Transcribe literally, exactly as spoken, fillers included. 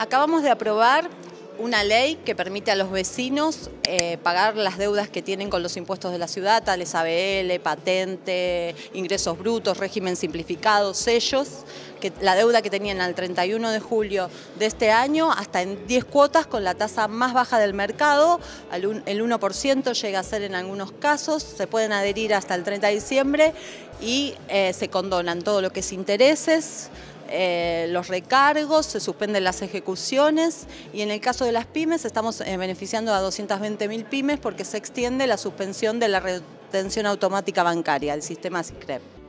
Acabamos de aprobar una ley que permite a los vecinos eh, pagar las deudas que tienen con los impuestos de la ciudad, tales A B L, patente, ingresos brutos, régimen simplificado, sellos, que la deuda que tenían al treinta y uno de julio de este año, hasta en diez cuotas con la tasa más baja del mercado, el uno por ciento llega a ser en algunos casos, se pueden adherir hasta el treinta de diciembre y eh, se condonan todo lo que es intereses, Eh, los recargos, se suspenden las ejecuciones y en el caso de las pymes estamos eh, beneficiando a doscientas veinte mil pymes porque se extiende la suspensión de la retención automática bancaria, el sistema SICREP.